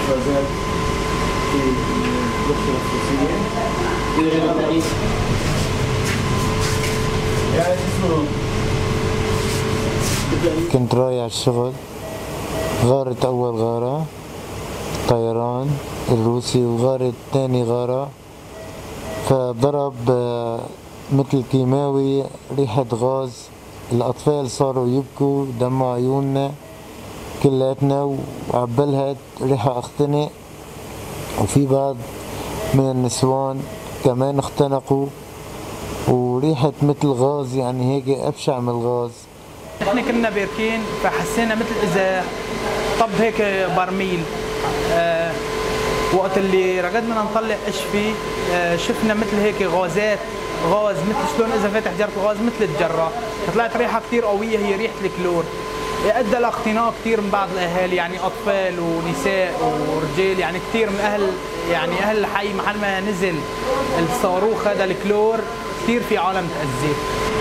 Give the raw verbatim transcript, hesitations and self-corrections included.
غازات في الوحدة الخصوصية. يوجد التعريف يعني اسمه. كنت رايح على الشغل، غارت أول غارة طيران الروسي وغارت تاني غارة، فضرب مثل كيماوي ريحة غاز. الأطفال صاروا يبكوا دموا عيوننا كلاتنا، وعبلها ريحة اختنق، وفي بعض من النسوان كمان اختنقوا، وريحة مثل غاز، يعني هيك أبشع من الغاز. احنا كنا باركين فحسينا مثل اذا طب هيك برميل. أه وقت اللي رقدنا نطلع ايش فيه، أه شفنا مثل هيك غازات، غاز مثل شلون اذا فاتح جرة الغاز مثل الجرة. طلعت ريحة كثير قوية، هي ريحة الكلور. ادى لاختناق كثير من بعض الاهالي، يعني اطفال ونساء ورجال، يعني كثير من اهل يعني اهل الحي محل ما نزل الصاروخ هذا الكلور كثير في عالم تأذيت.